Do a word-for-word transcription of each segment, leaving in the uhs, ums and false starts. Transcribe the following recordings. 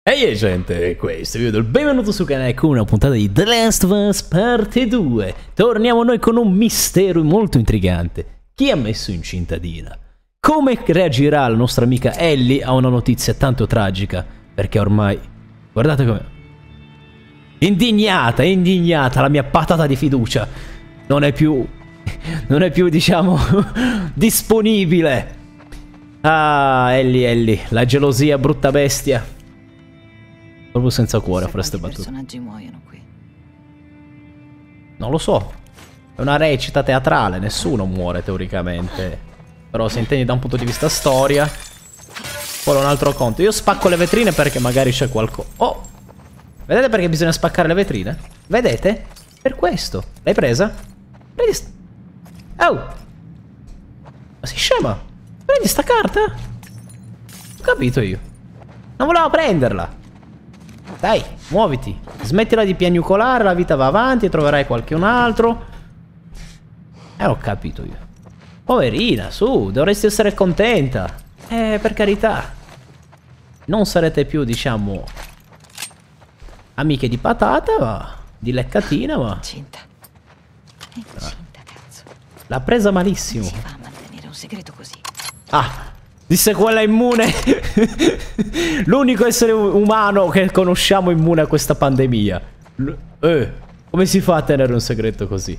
Ehi gente, questo è il video del benvenuto sul canale con una puntata di The Last of Us parte due. Torniamo noi con un mistero molto intrigante. Chi ha messo incinta Dina? Come reagirà la nostra amica Ellie a una notizia tanto tragica? Perché ormai, guardate come... Indignata, indignata, la mia patata di fiducia non è più, non è più diciamo, disponibile. Ah, Ellie, Ellie, la gelosia brutta bestia. Proprio senza cuore a fare ste battute. Quanti personaggi muoiono qui? Non lo so. È una recita teatrale, nessuno muore teoricamente. Però se intendi da un punto di vista storia, poi un altro conto. Io spacco le vetrine perché magari c'è qualcosa. Oh! Vedete perché bisogna spaccare le vetrine? Vedete? Per questo. L'hai presa? Prendi st... Oh! Ma sei scema? Prendi sta carta? Ho capito io. Non volevo prenderla. Dai, muoviti. Smettila di piagnucolare, la vita va avanti e troverai qualcun altro. Eh, ho capito io. Poverina, su, dovresti essere contenta. Eh, per carità. Non sarete più, diciamo, amiche di patata, ma di leccatina, ma... Incinta. Incinta, cazzo. L'ha presa malissimo. Come si fa a mantenere un segreto così? Ah, disse quella immune. L'unico essere umano che conosciamo immune a questa pandemia. L eh, come si fa a tenere un segreto così?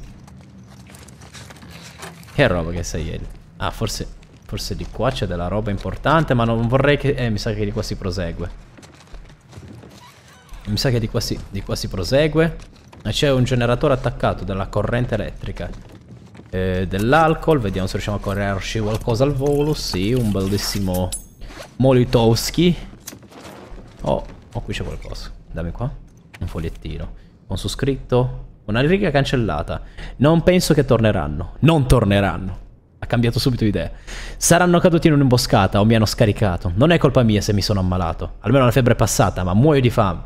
Che roba che sei, Ellie? Ah, forse, forse di qua c'è della roba importante, ma non vorrei che... Eh, mi sa che di qua si prosegue. Mi sa che di qua si, di qua si prosegue. E c'è un generatore attaccato della corrente elettrica. Eh, dell'alcol, vediamo se riusciamo a correrci qualcosa al volo. Sì, un bellissimo Molotowski. Oh, oh, qui c'è qualcosa. Dammi qua. Un fogliettino. Con su scritto. Una riga cancellata. Non penso che torneranno. Non torneranno. Ha cambiato subito idea. Saranno caduti in un'imboscata o mi hanno scaricato. Non è colpa mia se mi sono ammalato. Almeno la febbre è passata, ma muoio di fame.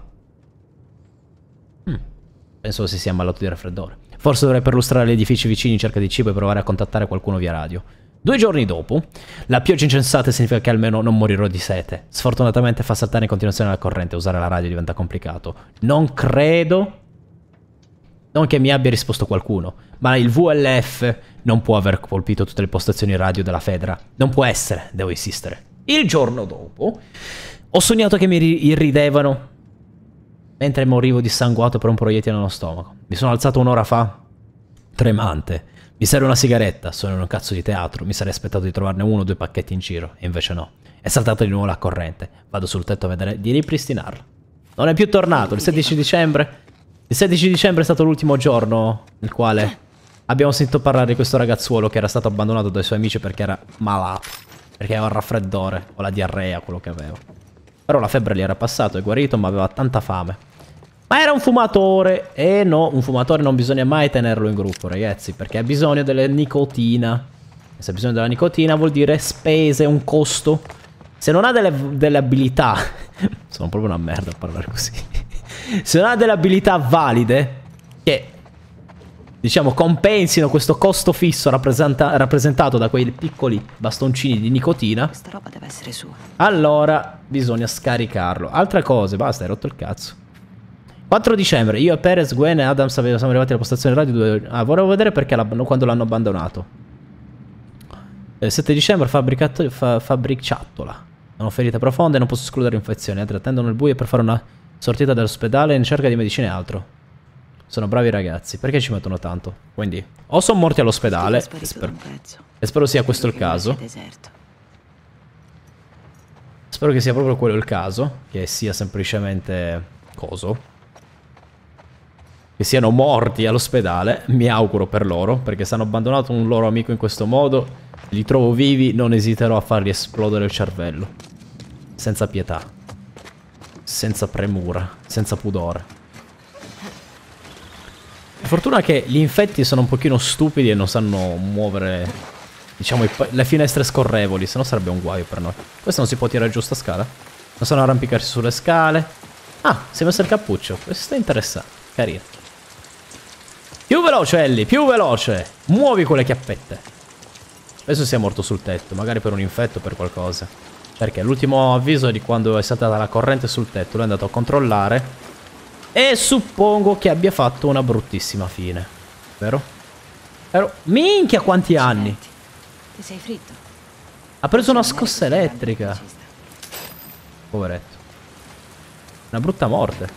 Hmm. Penso si sia ammalato di raffreddore. Forse dovrei perlustrare gli edifici vicini in cerca di cibo e provare a contattare qualcuno via radio. Due giorni dopo, la pioggia incessante significa che almeno non morirò di sete. Sfortunatamente fa saltare in continuazione la corrente, usare la radio diventa complicato. Non credo... Non che mi abbia risposto qualcuno, ma il V L F non può aver colpito tutte le postazioni radio della Fedra. Non può essere, devo insistere. Il giorno dopo, ho sognato che mi irridevano mentre morivo dissanguato per un proiettile nello stomaco. Mi sono alzato un'ora fa, tremante. Mi serve una sigaretta, sono in un cazzo di teatro, mi sarei aspettato di trovarne uno o due pacchetti in giro, e invece no. È saltata di nuovo la corrente, vado sul tetto a vedere di ripristinarla. Non è più tornato, il sedici dicembre... Il sedici dicembre è stato l'ultimo giorno nel quale abbiamo sentito parlare di questo ragazzuolo che era stato abbandonato dai suoi amici perché era malato, perché aveva il raffreddore o la diarrea, quello che aveva. Però la febbre gli era passato, è guarito, ma aveva tanta fame. Ma era un fumatore. E no, un fumatore non bisogna mai tenerlo in gruppo, ragazzi, perché ha bisogno della nicotina. E se ha bisogno della nicotina vuol dire spese, un costo. Se non ha delle, delle abilità... Sono proprio una merda a parlare così. Se non ha delle abilità valide che, diciamo, compensino questo costo fisso rappresenta rappresentato da quei piccoli bastoncini di nicotina, Questa roba deve essere sua. allora bisogna scaricarlo. Altre cose, basta, hai rotto il cazzo. quattro dicembre, io e Perez, Gwen e Adams siamo arrivati alla postazione radio due... Ah, volevo vedere perché quando l'hanno abbandonato. Il sette dicembre, fabbricato... fa... fabbricciattola. Non ho ferite profonde e non posso escludere infezioni. Altri attendono il buio per fare una sortita dall'ospedale in cerca di medicine e altro. Sono bravi ragazzi. Perché ci mettono tanto? Quindi, o sono morti all'ospedale, e spero... e spero sia questo il caso. Spero che sia proprio quello il caso. Che sia semplicemente... coso? Che siano morti all'ospedale. Mi auguro per loro, perché se hanno abbandonato un loro amico in questo modo, li trovo vivi, non esiterò a fargli esplodere il cervello. Senza pietà. Senza premura. Senza pudore. Fortuna che gli infetti sono un pochino stupidi e non sanno muovere, diciamo, i le finestre scorrevoli, se no sarebbe un guaio per noi. Questo non si può tirare giù sta scala? Non sanno arrampicarsi sulle scale. Ah, si è messo il cappuccio. Questo è interessante. Carino. Più veloce, Ellie, più veloce. Muovi quelle chiappette. Adesso sia morto sul tetto, magari per un infetto o per qualcosa. Perché l'ultimo avviso di quando è saltata la corrente sul tetto, lui è andato a controllare e suppongo che abbia fatto una bruttissima fine. Vero? Vero? Minchia quanti anni! Ti sei fritto? Ha preso una scossa elettrica. Poveretto. Una brutta morte.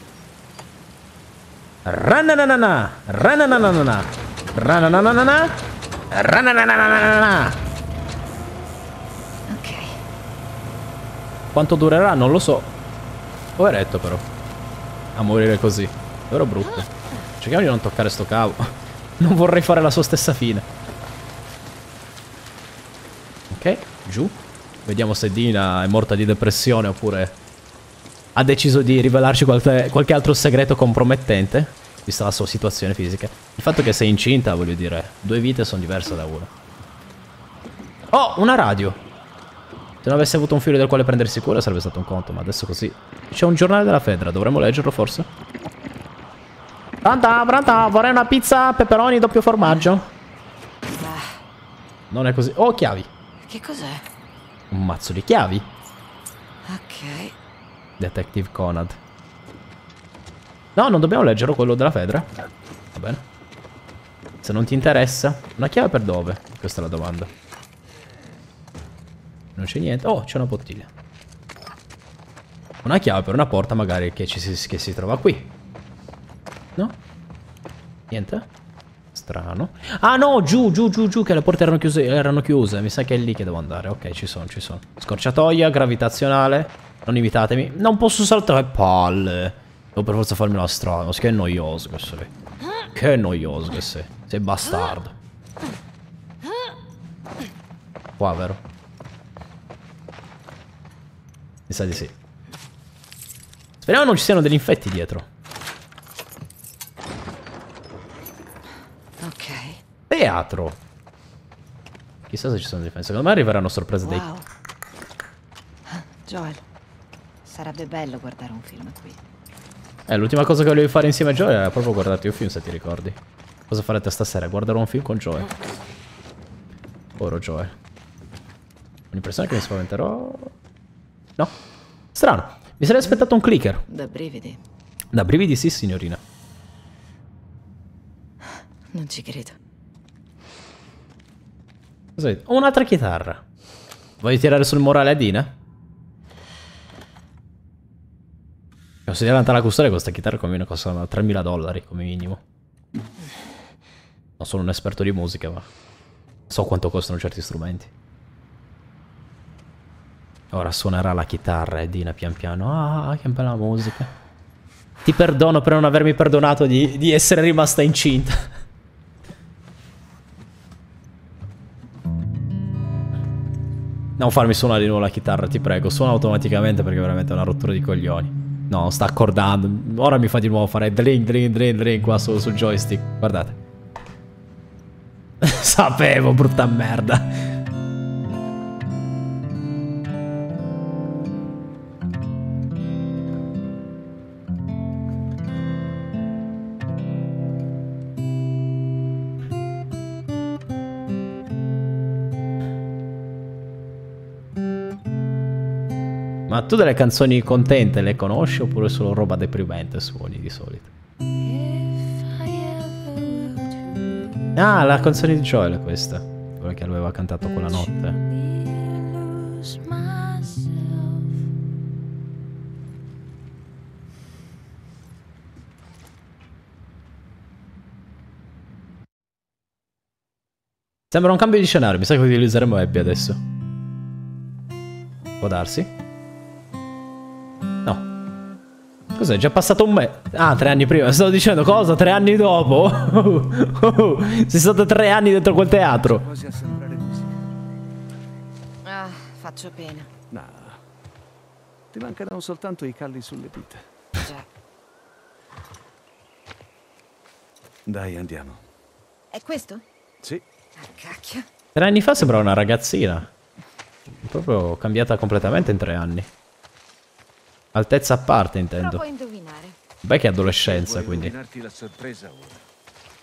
Rananana, rananana, rananana, rananana. Ok. Quanto durerà non lo so. Poveretto però. A morire così. Però brutto. Cerchiamo di non toccare sto cavo. Non vorrei fare la sua stessa fine. Ok, giù. Vediamo se Dina è morta di depressione oppure ha deciso di rivelarci qualche, qualche altro segreto compromettente, vista la sua situazione fisica. Il fatto che sei incinta, voglio dire, due vite sono diverse da una. Oh, una radio. Se non avessi avuto un figlio del quale prendersi cura sarebbe stato un conto, ma adesso così. C'è un giornale della Fedra, dovremmo leggerlo forse? Pronta, pronta, vorrei una pizza, peperoni, doppio formaggio. Non è così. Oh, chiavi. Che cos'è? Un mazzo di chiavi. Ok. Detective Conad. No, non dobbiamo leggerlo quello della Fedra. Va bene. Se non ti interessa. Una chiave per dove? Questa è la domanda. Non c'è niente. Oh, c'è una bottiglia. Una chiave per una porta magari che, ci si, che si trova qui. No? Niente? Strano. Ah no, giù, giù, giù, giù, che le porte erano chiuse, erano chiuse. Mi sa che è lì che devo andare. Ok, ci sono, ci sono. Scorciatoia, gravitazionale. Non imitatemi. Non posso saltare. Palle. Devo per forza farmi la strada. Che noioso che sei. Che noioso che sei. Sei bastardo. Qua, vero? Mi sa di sì. Speriamo non ci siano degli infetti dietro. Ok. Teatro. Chissà se ci sono difese. Secondo me arriveranno sorprese dei... Wow. Joel, sarebbe bello guardare un film qui. Eh, l'ultima cosa che volevi fare insieme a Joel era proprio guardarti un film, se ti ricordi. Cosa farete stasera? Guardare un film con Joel. Povero Joel. Ho l'impressione che mi spaventerò... No. Strano. Mi sarei aspettato un clicker. Da brividi. Da brividi sì, signorina. Non ci credo. Cos'è? Ho un'altra chitarra. Vuoi tirare sul morale a Dina? Considerando la custodia, questa chitarra conviene costa tremila dollari come minimo. Non sono un esperto di musica, ma so quanto costano certi strumenti. Ora suonerà la chitarra e Dina pian piano. Ah, che bella musica. Ti perdono per non avermi perdonato di, di essere rimasta incinta. Non farmi suonare di nuovo la chitarra, ti prego. Suona automaticamente perché è veramente una rottura di coglioni. No, sta accordando. Ora mi fa di nuovo fare dring dring dring dring qua su, sul joystick. Guardate. Sapevo, brutta merda. Ma tu delle canzoni contente le conosci oppure solo roba deprimente suoni di solito? Ah, la canzone di Joel è questa. Quella che aveva cantato quella notte. Sembra un cambio di scenario, mi sa che utilizzeremo Abby adesso. Può darsi? Cos'è? È già passato un mese? Ah, tre anni prima. Stavo dicendo cosa? Tre anni dopo? Sei stato tre anni dentro quel teatro. Quasi a sembrare musica. Ah, faccio pena. No. Ti mancano soltanto i calli sulle dita. Già. Dai, andiamo. È questo? Sì. Ah, cacchio. Tre anni fa sembrava una ragazzina. Proprio cambiata completamente in tre anni. Altezza a parte, intendo. Provo a indovinare. Beh, che adolescenza, Vuoi quindi. rovinarti la sorpresa ora?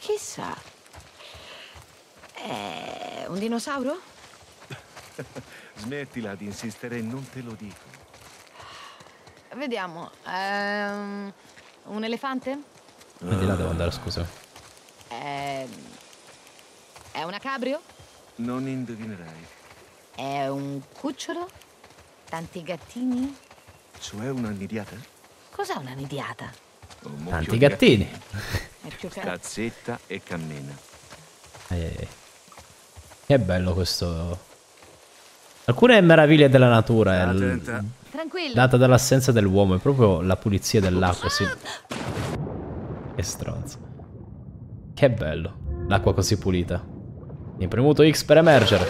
Chissà. È un dinosauro? Smettila di insistere, non te lo dico. Vediamo. Ehm, un elefante? Ma di là devo andare, scusa. Ehm, è una cabrio? Non indovinerai. È un cucciolo? Tanti gattini? Cioè una nidiata? Cos'è una nidiata? Un mucchio Tanti di gattini. È più che... Cazzetta e cammina. Ai, ai, ai. Che bello questo. Alcune meraviglie della natura, è Attenta. Tranquillo. data dall'assenza dell'uomo, è proprio la pulizia dell'acqua, sì. Che stronzo. Che bello. L'acqua così pulita. Hai premuto X per emergere.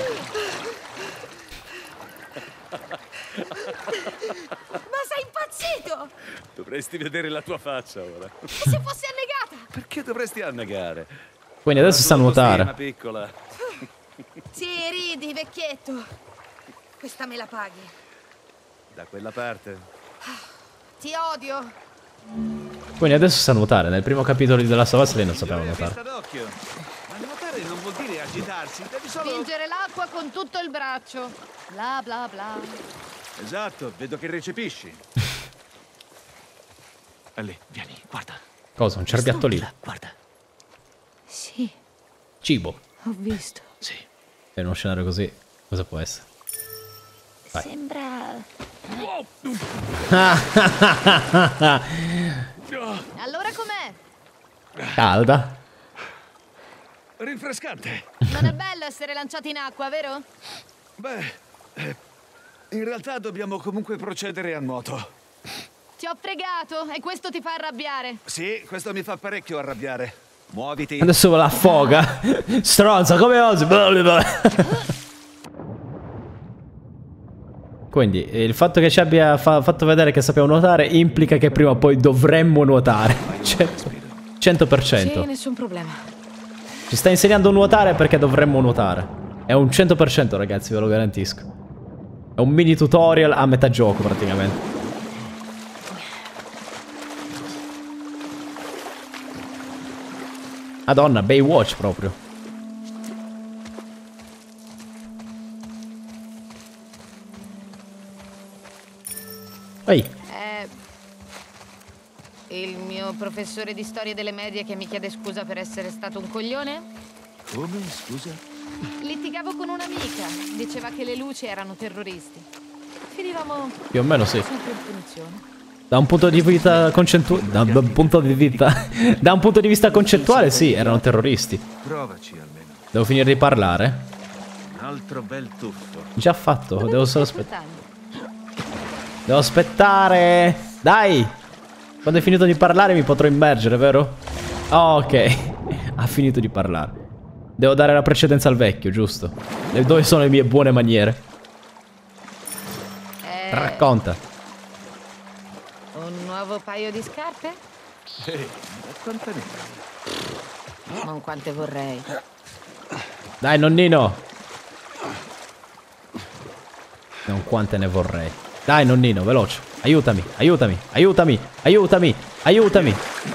Ma sei impazzito! Dovresti vedere la tua faccia ora. E se fossi annegata? Perché dovresti annegare? Quindi adesso sa nuotare. Piccola. Sì, ridi, vecchietto. Questa me la paghi. Da quella parte. Ti odio. Quindi adesso sa nuotare. Nel primo capitolo di The Last of Us lei non sapeva nuotare. d'occhio. Ma nuotare non vuol dire agitarsi, devi solo... Spingere l'acqua con tutto il braccio. Bla bla bla. Esatto, vedo che recepisci. Lì, vieni, guarda. Cosa? Un cerbiattolino? Là, guarda. Sì, Cibo. ho visto. Sì. In uno scenario così, cosa può essere? Vai. Sembra... Allora com'è? Calda. Rinfrescante. Non è bello essere lanciati in acqua, vero? Beh, eh, in realtà dobbiamo comunque procedere a nuoto. Ti ho fregato e questo ti fa arrabbiare. Sì, questo mi fa parecchio arrabbiare. Muoviti. Adesso la affoga. Stronza, come osi? Quindi il fatto che ci abbia fa fatto vedere che sappiamo nuotare implica che prima o poi dovremmo nuotare. cento per cento. Sì, nessun problema. Ci sta insegnando a nuotare perché dovremmo nuotare. È un cento per cento, ragazzi, ve lo garantisco. È un mini tutorial a metà gioco praticamente. Madonna, Baywatch proprio. Ehi. Eh, il mio professore di storia delle medie che mi chiede scusa per essere stato un coglione? Come, scusa? Litigavo con un'amica. Diceva che le luci erano terroristi. Finivamo Più o meno sì. sempre in punizione. Da un punto di vista concettuale, da un punto di vista, da un punto di vista concettuale, sì, erano terroristi. Provaci almeno. Devo finire di parlare? Un altro bel tuffo. Già fatto, Dove devo mi solo stai aspettare. portando? Devo aspettare. Dai! Quando hai finito di parlare mi potrò immergere, vero? Oh, ok. Ha finito di parlare. Devo dare la precedenza al vecchio, giusto? E dove sono le mie buone maniere? Eh, Racconta. un nuovo paio di scarpe? Ehi, da quante ne hai? Non quante vorrei. Dai, nonnino. Non quante ne vorrei. Dai, nonnino, veloce. Aiutami, aiutami, aiutami, aiutami, aiutami.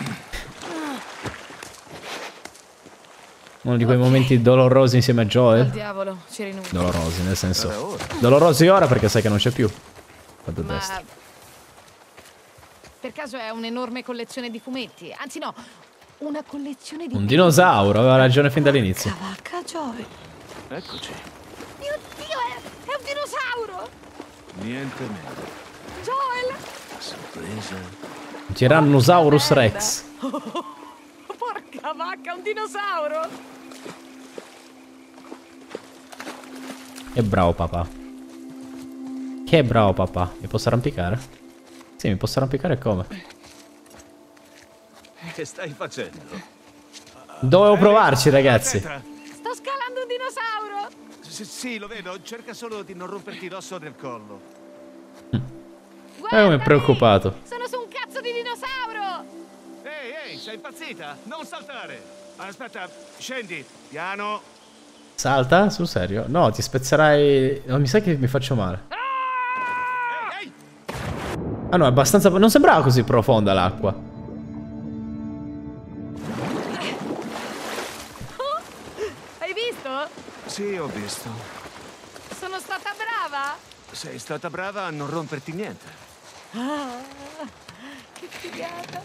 Uno di quei Ok. momenti dolorosi insieme a Al Joel. diavolo, ci rinuncio. Dolorosi, nel senso. Guarda ora. Dolorosi ora perché sai che non c'è più. Vado a Ma destra. per caso è un'enorme collezione di fumetti? Anzi no, una collezione di... Un dinosauro, aveva ragione fin dall'inizio. Cavacca, Joel. Eccoci. Mio Dio, è, è un dinosauro! Niente meno. Joel! Sorpresa. Tyrannosaurus Rex. Porca vacca, un dinosauro! Che bravo papà. Che bravo papà. Mi posso arrampicare? Sì, mi posso arrampicare come? Che stai facendo? Dovevo provarci, ragazzi. Aspetta. Sto scalando un dinosauro! Sì, sì, lo vedo. Cerca solo di non romperti l'osso del collo. Eh, mi è preoccupato. Sono su un cazzo di dinosauro! Ehi, ehi, sei impazzita? Non saltare. Aspetta, scendi. Piano. Salta? Sul serio? No, ti spezzerai... No, mi sa che mi faccio male. Ehi, ehi. Ah no, è abbastanza... Non sembrava così profonda l'acqua. Hai visto? Sì, ho visto. Sono stata brava! brava? Sei stata brava a non romperti niente. Ah, che figata.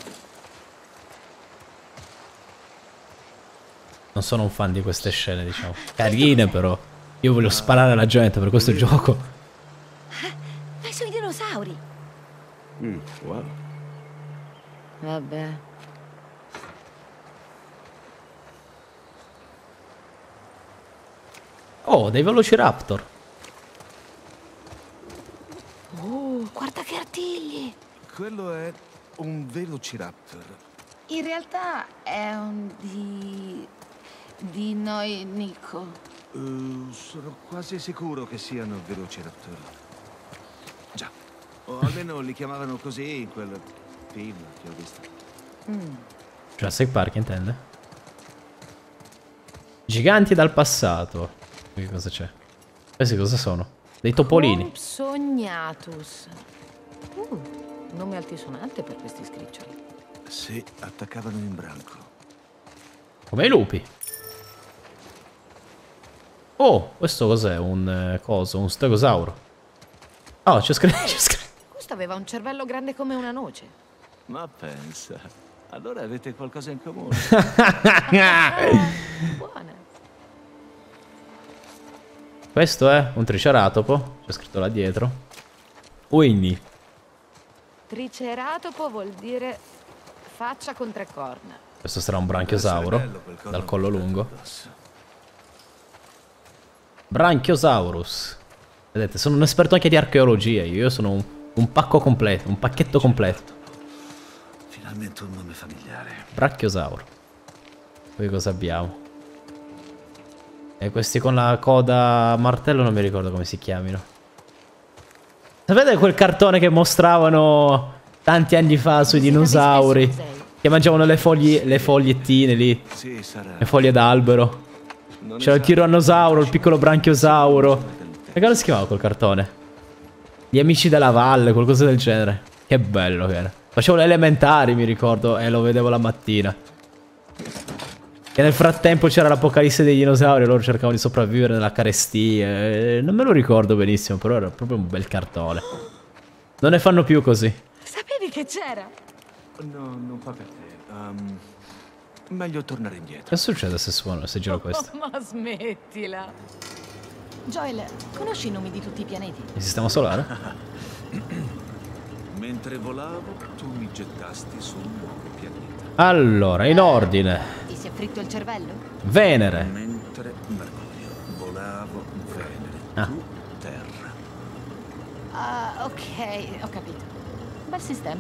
Non sono un fan di queste scene, diciamo. Carine però. Io voglio sparare alla gente per questo gioco. Vai sui dinosauri. Mm, wow. Vabbè. Oh, dei Velociraptor. Oh, guarda che artigli. Quello è un Velociraptor. In realtà è un di... di noi Nico. Uh, sono quasi sicuro che siano Velociraptor. Già. O almeno li chiamavano così in quel film che ho visto. Mm. Jurassic Park intende? Giganti dal passato. Che cosa c'è? Questi cosa sono? Dei topolini. Compsognatus. Uh, nome altisonante per questi scriccioli. Si attaccavano in branco. Come i lupi. Oh, questo cos'è? Un eh, coso, un stegosauro. Oh, c'è scritto. Questo aveva un cervello grande come una noce. Ma pensa. Allora avete qualcosa in comune. Buona. Questo è un triceratopo. C'è scritto là dietro. Uini. Triceratopo vuol dire faccia con tre corna. Questo sarà un branchiosauro. Dal collo lungo. Branchiosaurus. Vedete, sono un esperto anche di archeologia. Io, io sono un, un pacco completo. Un pacchetto completo. Finalmente un nome familiare. Brachiosauro. Poi cosa abbiamo? E questi con la coda a martello non mi ricordo come si chiamino. Sapete quel cartone che mostravano tanti anni fa sui dinosauri? Che mangiavano le foglie, le fogliettine lì. Sì, sarà. Le foglie d'albero. C'era il tirannosauro, il piccolo branchiosauro. E come si chiamava quel cartone? Gli amici della valle, qualcosa del genere. Che bello che era. Facevo le elementari, mi ricordo, e lo vedevo la mattina. E nel frattempo c'era l'apocalisse dei dinosauri e loro cercavano di sopravvivere nella carestia. E non me lo ricordo benissimo, però era proprio un bel cartone. Non ne fanno più così. Sapevi che c'era? No, non fa per te. Um, meglio tornare indietro. Che succede se suono, se giro questo? Oh, ma smettila. Joel, conosci i nomi di tutti i pianeti? Il sistema solare? Mentre volavo, tu mi gettasti su un nuovo pianeta. Allora, in ordine. Ti si è fritto il cervello? Venere. Mentre Mercurio, volavo Venere, Ah. tu Terra. Ah, ok, ho capito. Bel sistema.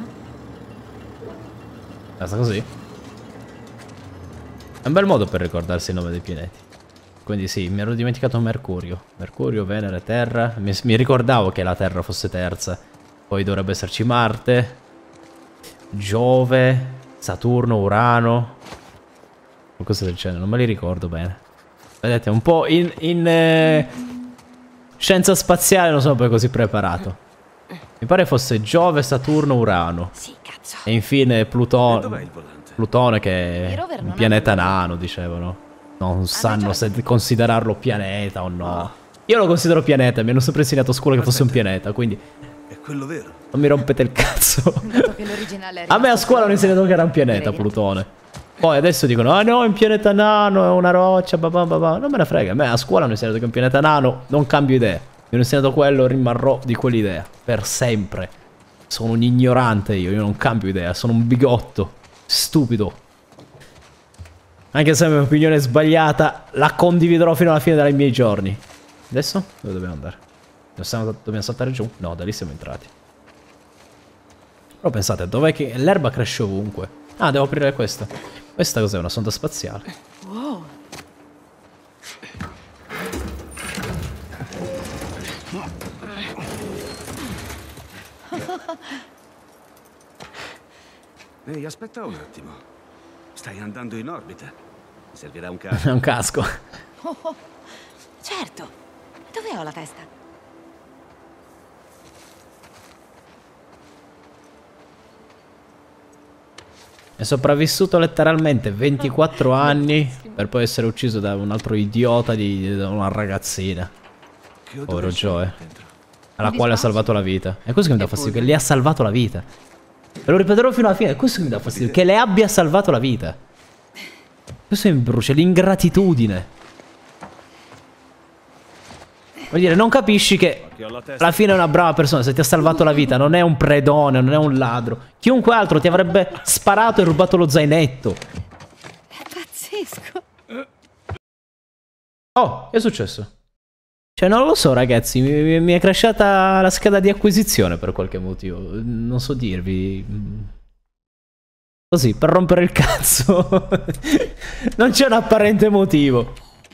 Basta così. È un bel modo per ricordarsi il nome dei pianeti. Quindi sì, mi ero dimenticato Mercurio. Mercurio, Venere, Terra. Mi, mi ricordavo che la Terra fosse terza. Poi dovrebbe esserci Marte, Giove, Saturno, Urano. Qualcosa del genere, non me li ricordo bene. Vedete, un po' in, in eh, scienza spaziale non sono poi così preparato. Mi pare fosse Giove, Saturno, Urano. Sì, cazzo. E infine E Pluto dov'è il volante? Plutone, che I è rover non un pianeta hanno- nano, dicevano. Non sanno ragione. se considerarlo pianeta o no. Io lo considero pianeta, mi hanno sempre insegnato a scuola che fosse un pianeta, quindi È quello vero. non mi rompete il cazzo. Dato che l'originale è A me a rimasto scuola hanno solo, insegnato che era un pianeta, direi di no. Plutone. Poi adesso dicono, ah no, è un pianeta nano, è una roccia, babà, babà. Non me ne frega, a me a scuola hanno insegnato che è un pianeta nano, non cambio idea. Mi hanno insegnato quello, rimarrò di quell'idea. Per sempre. Sono un ignorante io, io non cambio idea, sono un bigotto. Stupido. Anche se la mia opinione è sbagliata, la condividerò fino alla fine dei miei giorni. Adesso? Dove dobbiamo andare? Dobbiamo, dobbiamo saltare giù? No, da lì siamo entrati. Però pensate, dov'è che l'erba cresce ovunque? Ah, devo aprire questa. Questa cos'è? Una sonda spaziale. Wow. Ehi, aspetta un attimo. Stai andando in orbita. Mi servirà un caso. È un casco. Oh, oh. Certo. Dove ho la testa? È sopravvissuto letteralmente ventiquattro anni per poi essere ucciso da un altro idiota di da una ragazzina. Che Che odore Povero c'è Joe. dentro? Alla Mi quale ha dispiace. salvato la vita. È questo che mi dà E fastidio, poi- che le ha salvato la vita. Ve lo ripeterò fino alla fine, è questo che mi dà fastidio, che le abbia salvato la vita. Questo mi brucia, l'ingratitudine. Vuol dire, non capisci che alla fine è una brava persona, se ti ha salvato la vita, non è un predone, non è un ladro. Chiunque altro ti avrebbe sparato e rubato lo zainetto. È pazzesco. Oh, che è successo? Cioè, non lo so, ragazzi, mi, mi- mi è crashata la scheda di acquisizione per qualche motivo. Non so dirvi. Così, per rompere il cazzo. Non c'è un apparente motivo.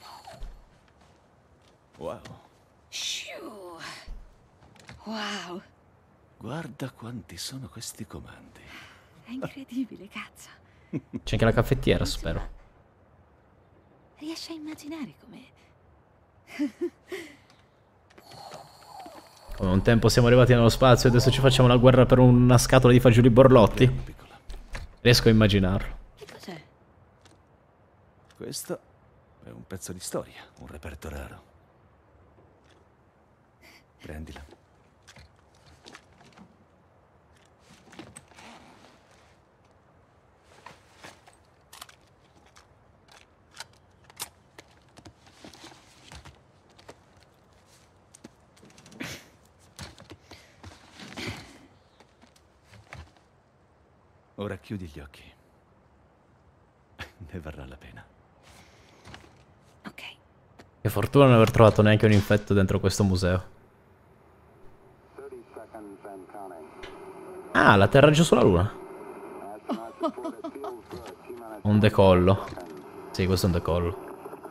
Wow, Shoo. Wow. guarda quanti sono questi comandi. È incredibile, cazzo. C'è anche la caffettiera, spero. Riesci a immaginare come... Come un tempo siamo arrivati nello spazio e adesso ci facciamo una guerra per una scatola di fagioli borlotti. Piano, piccola. Riesco a immaginarlo. Che cos'è? Questo è un pezzo di storia, un reperto raro. Prendila. Ora chiudi gli occhi. Ne varrà la pena. Ok. Che fortuna non aver trovato neanche un infetto dentro questo museo. Ah, l'atterraggio sulla luna. Un decollo. Sì, questo è un decollo.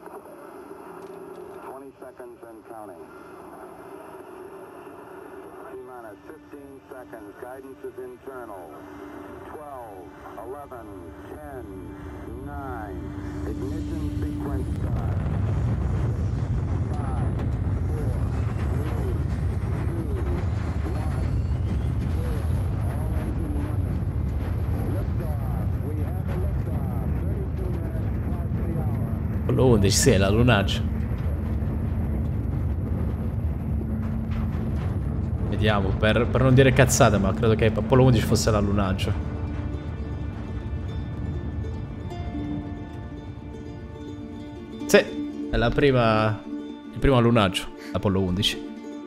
Apollo undici, sì, è la lunaggio. Vediamo, per, per non dire cazzate, ma credo che Apollo undici fosse l'allunaggio. Sì, è la prima... il primo allunaggio, Apollo undici.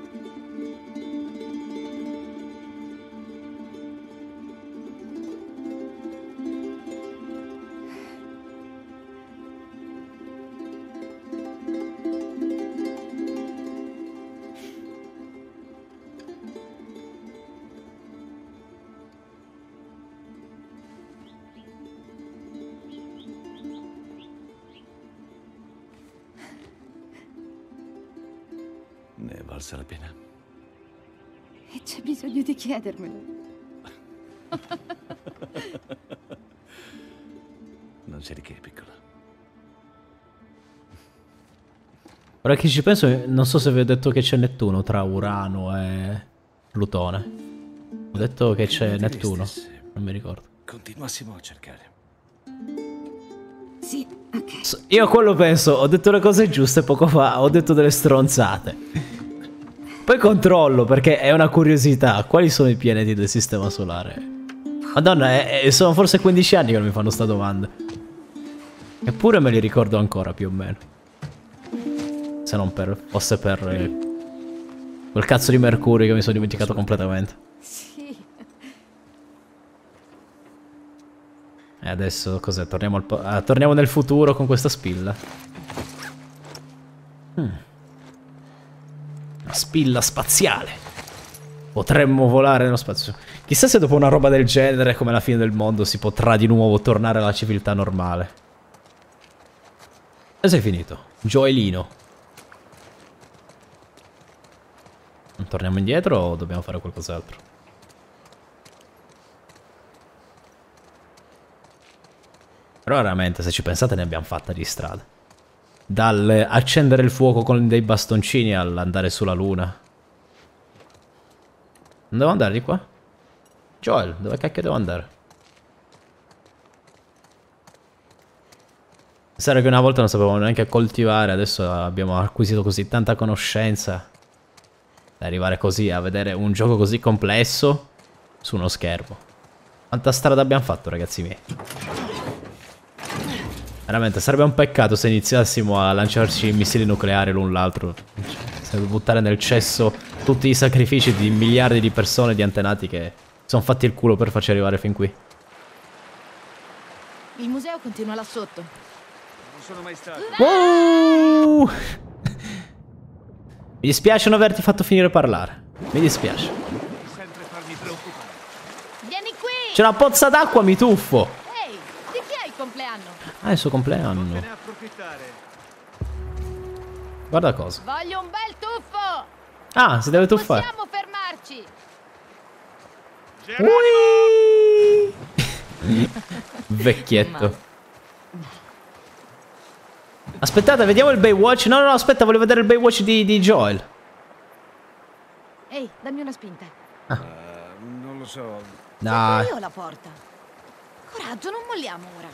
Ne è valsa la pena. E c'è bisogno di chiedermelo. Non c'è di che, piccola. Ora che ci penso, non so se vi ho detto che c'è Nettuno tra Urano e Plutone. Ho detto che c'è Niente Nettuno, stesse. non mi ricordo. Continuassimo a cercare. Sì, ok. S- Io a quello penso, ho detto le cose giuste poco fa, ho detto delle stronzate. Poi controllo, perché è una curiosità. Quali sono i pianeti del sistema solare? Madonna, è- è- sono forse quindici anni che non mi fanno sta domanda. Eppure me li ricordo ancora, più o meno. Se non per... fosse per... eh, quel cazzo di Mercurio che mi sono dimenticato completamente. Sì. E adesso cos'è? Torniamo, al po- ah, torniamo nel futuro con questa spilla. Hmm. Una spilla spaziale. Potremmo volare nello spazio. Chissà se dopo una roba del genere, come la fine del mondo, si potrà di nuovo tornare alla civiltà normale. E sei finito. Gioelino. Torniamo indietro o dobbiamo fare qualcos'altro? Però veramente, se ci pensate, ne abbiamo fatta di strada. Dal accendere il fuoco con dei bastoncini all'andare sulla luna. Non devo andare di qua? Joel, dove cacchio devo andare? Pensare che una volta non sapevamo neanche coltivare, adesso abbiamo acquisito così tanta conoscenza. Da arrivare così a vedere un gioco così complesso su uno schermo. Quanta strada abbiamo fatto, ragazzi miei. Veramente, sarebbe un peccato se iniziassimo a lanciarci missili nucleari l'un l'altro. Sarebbe buttare nel cesso tutti i sacrifici di miliardi di persone, di antenati che sono fatti il culo per farci arrivare fin qui. Il museo continua là sotto. Non sono mai stato. Oh! Mi dispiace non averti fatto finire parlare. Mi dispiace. Sempre farmi preoccupare. Vieni qui! C'è una pozza d'acqua, mi tuffo. Ehi, di chi è il compleanno? Ah, è il suo compleanno. Ne approfittare. Guarda cosa. Voglio un bel tuffo! Ah, si deve tuffare. Possiamo fermarci! Ui! Vecchietto. Aspettate, vediamo il Baywatch. No, no, no, aspetta, voglio vedere il Baywatch di, di Joel. Ehi, dammi una spinta. Uh, non lo so. Dai. Io la porta. Coraggio, non molliamo ora.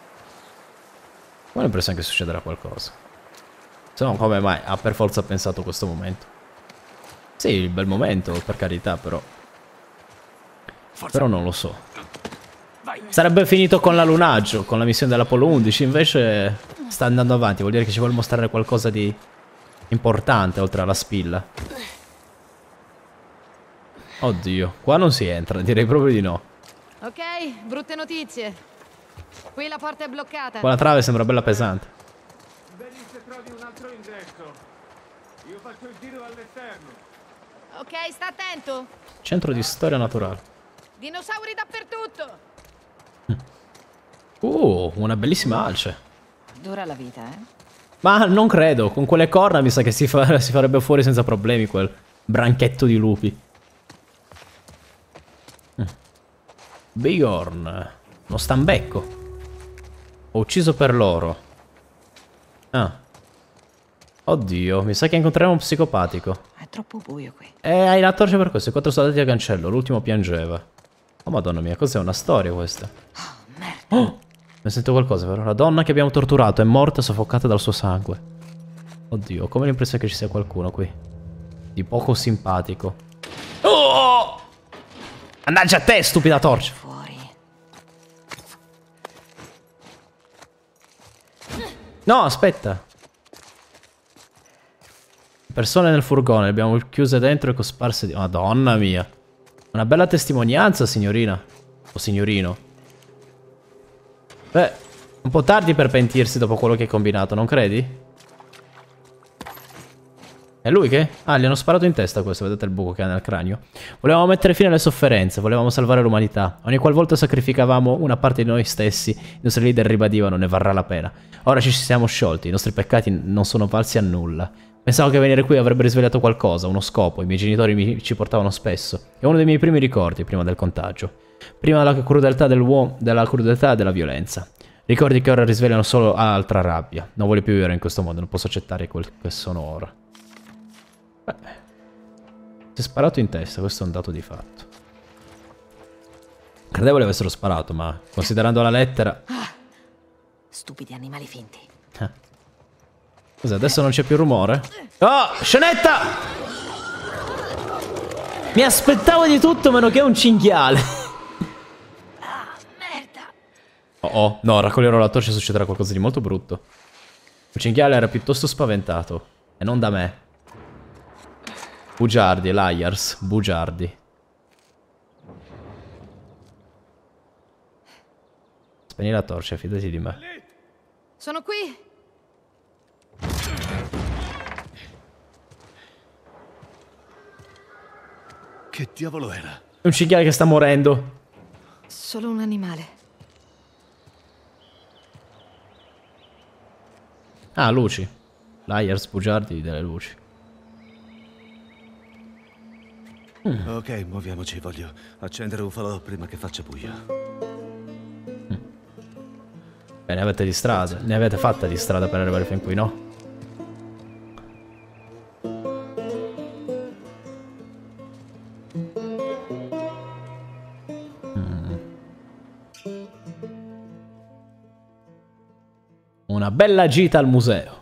Ho l'impressione che succederà qualcosa. Se no, come mai ha per forza pensato questo momento? Sì, il bel momento, per carità, però. Però non lo so. Sarebbe finito con l'allunaggio, con la missione dell'Apollo undici, invece sta andando avanti, vuol dire che ci vuole mostrare qualcosa di importante oltre alla spilla. Oddio, qua non si entra, direi proprio di no. Ok, brutte notizie. Qui la porta è bloccata. Qua la trave sembra bella pesante. Vedi se trovi un altro ingresso. Io faccio il giro all'esterno. Ok, sta attento. Centro di storia naturale. Dinosauri dappertutto. Uh, una bellissima alce. Dura la vita, eh? Ma non credo, con quelle corna mi sa che si, fa si farebbe fuori senza problemi quel branchetto di lupi. Mm. Bigorn. Uno stambecco. Ho ucciso per loro. Ah. Oddio, mi sa che incontreremo un psicopatico. È troppo buio qui. E hai la torcia per questo, i quattro soldati a cancello, l'ultimo piangeva. Oh madonna mia, cos'è una storia questa? Oh, merda. Oh! Ne sento qualcosa però. La donna che abbiamo torturato è morta soffocata dal suo sangue. Oddio, ho come l'impressione che ci sia qualcuno qui. Di poco simpatico. Oh! Mannaggia a te, stupida torcia! Fuori. No, aspetta. Persone nel furgone, le abbiamo chiuse dentro e cosparse di... Madonna mia. Una bella testimonianza, signorina. O signorino. Beh, un po' tardi per pentirsi dopo quello che hai combinato, non credi? È lui che? Ah, gli hanno sparato in testa questo, vedete il buco che ha nel cranio? Volevamo mettere fine alle sofferenze, volevamo salvare l'umanità. Ogni qualvolta sacrificavamo una parte di noi stessi, i nostri leader ribadivano ne varrà la pena. Ora ci siamo sciolti, i nostri peccati non sono valsi a nulla. Pensavo che venire qui avrebbe risvegliato qualcosa, uno scopo, i miei genitori mi ci portavano spesso. È uno dei miei primi ricordi, prima del contagio. Prima della crudeltà dell'uomo, della crudeltà e della violenza. Ricordi che ora risvegliano solo altra rabbia. Non voglio più vivere in questo modo, non posso accettare quel che sono ora. Beh, si è sparato in testa, questo è un dato di fatto. Credevo le avessero sparato, ma considerando la lettera... Ah, stupidi animali finti. Eh. Cos'è, adesso non c'è più rumore? Oh, scenetta! Mi aspettavo di tutto meno che un cinghiale. Oh oh, no, raccoglierò la torcia e succederà qualcosa di molto brutto. Il cinghiale era piuttosto spaventato. E non da me. Bugiardi, liars, bugiardi. Spegni la torcia, fidati di me. Sono qui. Che diavolo era? È un cinghiale che sta morendo. Solo un animale. Ah, luci. Liars, bugiardi delle luci. Mm. Ok, muoviamoci, voglio accendere un falò prima che faccia buio. Mm. Beh, ne avete di strada. Ne avete fatta di strada per arrivare fin qui, no? Mm. Una bella gita al museo.